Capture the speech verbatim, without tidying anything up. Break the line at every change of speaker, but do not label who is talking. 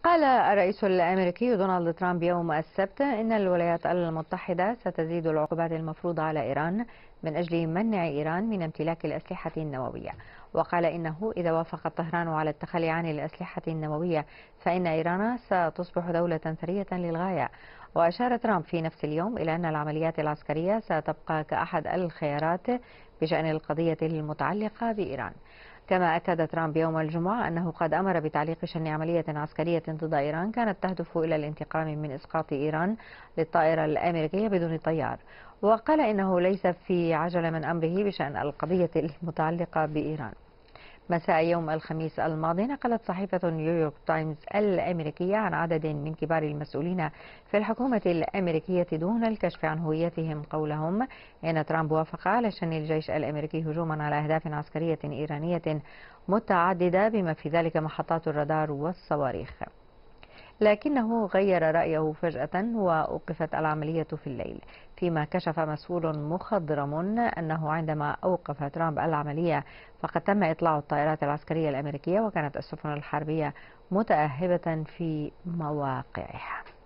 قال الرئيس الأمريكي دونالد ترامب يوم السبت إن الولايات المتحدة ستزيد العقوبات المفروضة على إيران من أجل منع إيران من امتلاك الأسلحة النووية. وقال إنه إذا وافقت طهران على التخلي عن الأسلحة النووية فإن إيران ستصبح دولة ثرية للغاية. وأشار ترامب في نفس اليوم إلى أن العمليات العسكرية ستبقى كأحد الخيارات بشأن القضية المتعلقة بإيران. كما أكد ترامب يوم الجمعة أنه قد أمر بتعليق شن عملية عسكرية ضد إيران كانت تهدف إلى الانتقام من إسقاط إيران للطائرة الأمريكية بدون طيار. وقال إنه ليس في عجلة من أمره بشأن القضية المتعلقة بإيران. مساء يوم الخميس الماضي نقلت صحيفة نيويورك تايمز الأمريكية عن عدد من كبار المسؤولين في الحكومة الأمريكية دون الكشف عن هويتهم قولهم إن ترامب وافق على شن الجيش الأمريكي هجوما على أهداف عسكرية إيرانية متعددة بما في ذلك محطات الرادار والصواريخ، لكنه غير رأيه فجأة وأوقفت العملية في الليل، فيما كشف مسؤول مخضرم أنه عندما أوقف ترامب العملية فقد تم إطلاع الطائرات العسكرية الأمريكية وكانت السفن الحربية متأهبة في مواقعها.